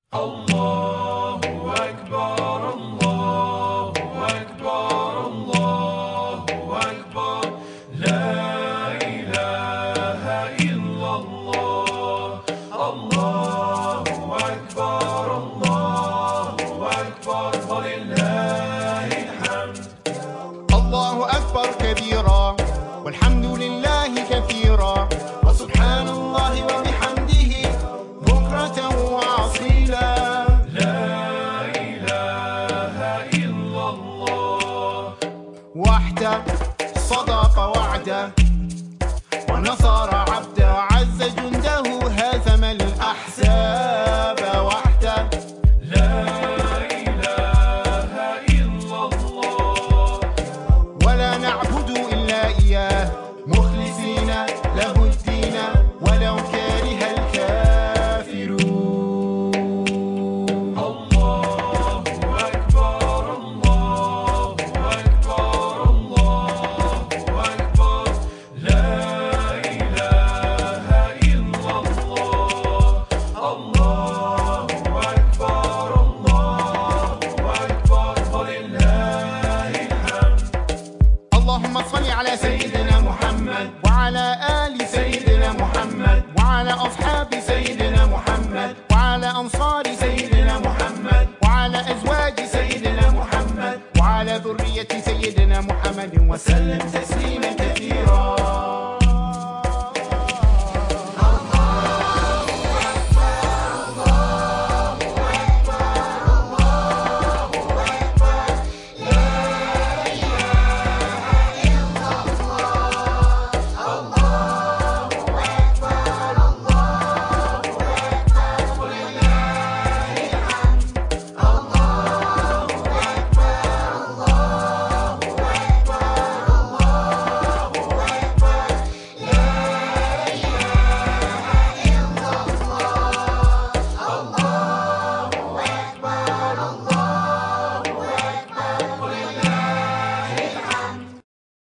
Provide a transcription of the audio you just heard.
الله أكبر الله أكبر الله أكبر لا إله إلا الله الله أكبر ولله الحمد الله أكبر كبيرا والحمد لله كثيرا وسبحان الله وبحمده بكرة وأصيلا لا إله إلا الله وحده صدق وعده ونصر عبده وعز جنده هزم الأحزاب وحده لا إله إلا الله ولا نعبد إلا إياه مخلصين له الدين ولو كره الكافرون الله أكبر الله أكبر الله أكبر لا إله إلا الله الله أكبر ولله الحمد اللهم صل على سيدنا محمد وعلى آل سيدنا محمد وعلى أصحاب سيدنا محمد وعلى أنصار سيدنا